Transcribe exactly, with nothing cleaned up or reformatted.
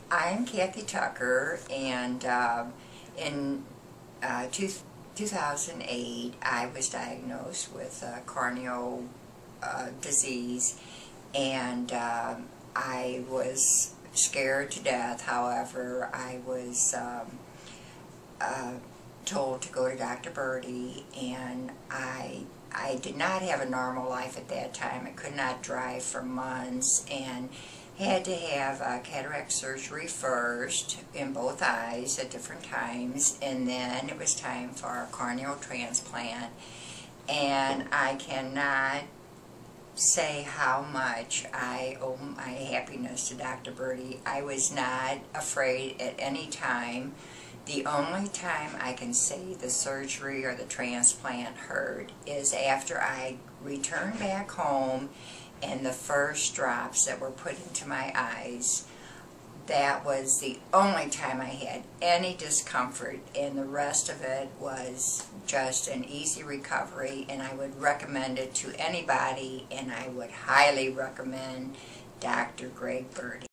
I'm Kathy Tucker, and uh, in uh, two, two thousand eight I was diagnosed with uh, corneal uh, disease, and uh, I was scared to death. However, I was um, uh, told to go to Doctor Birdie, and I I did not have a normal life at that time. I could not drive for months, and had to have uh, cataract surgery first in both eyes at different times, and then it was time for a corneal transplant. And I cannot say how much I owe my happiness to Doctor Birdie. I was not afraid at any time. The only time I can say the surgery or the transplant hurt is after I returned back home and the first drops that were put into my eyes. That was the only time I had any discomfort, and the rest of it was just an easy recovery, and I would recommend it to anybody, and I would highly recommend Doctor Greg Birdie.